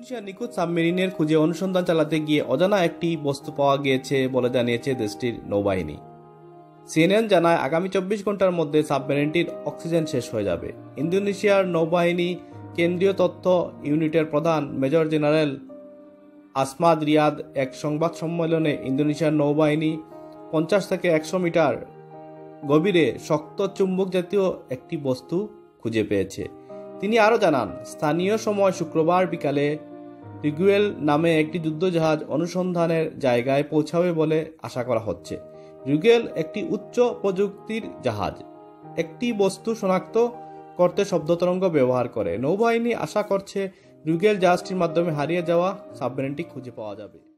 ইন্দোনেশিয়ার নিখোঁজ সাবমেরিনের খুঁজে অনুসন্ধান চালাতে গিয়ে অজানা একটি বস্তু পাওয়া গিয়েছে বলে জানিয়েছে দেশটির নৌবাহিনী। সিএনএন জানায়, আগামী 24 ঘন্টার মধ্যে সাবমেরিনটির অক্সিজেন শেষ হয়ে যাবে। ইন্দোনেশিয়ার নৌবাহিনী কেন্দ্রীয় তথ্য ইউনিটের প্রধান মেজর জেনারেল আসমাদ রিয়াদ এক সংবাদ সম্মেলনে ইন্দোনেশিয়ার নৌবাহিনী 50 থেকে 100 মিটার গভীরে শক্ত চুম্বক জাতীয় একটি বস্তু খুঁজে পেয়েছে। তিনি আরও জানান, স্থানীয় সময় শুক্রবার বিকালে রিগুয়েল নামে একটি যুদ্ধজাহাজ অনুসন্ধানের জায়গায় পৌঁছাবে বলে আশা করা হচ্ছে। রিগুয়েল একটি উচ্চ প্রযুক্তির জাহাজ, একটি বস্তু শনাক্ত করতে শব্দ তরঙ্গ ব্যবহার করে। নৌবাহিনী আশা করছে রিগুয়েল জাহাজটির মাধ্যমে হারিয়ে যাওয়া সাবমেরিনটি খুঁজে পাওয়া যাবে।